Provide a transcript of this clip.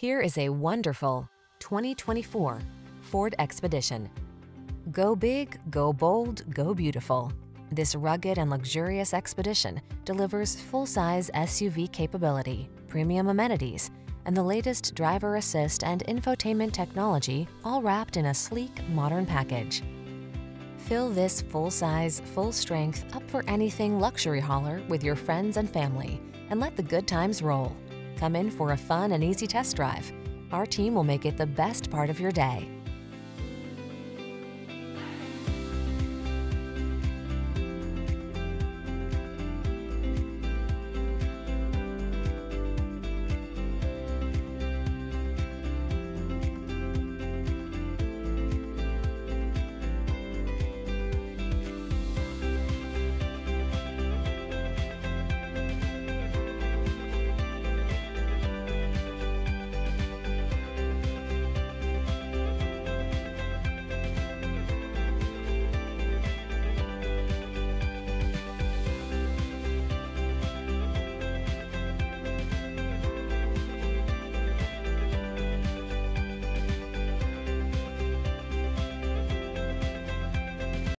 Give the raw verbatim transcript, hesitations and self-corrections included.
Here is a wonderful twenty twenty-four Ford Expedition. Go big, go bold, go beautiful. This rugged and luxurious Expedition delivers full-size S U V capability, premium amenities, and the latest driver assist and infotainment technology, all wrapped in a sleek, modern package. Fill this full-size, full-strength, up-for-anything luxury hauler with your friends and family, and let the good times roll. Come in for a fun and easy test drive. Our team will make it the best part of your day.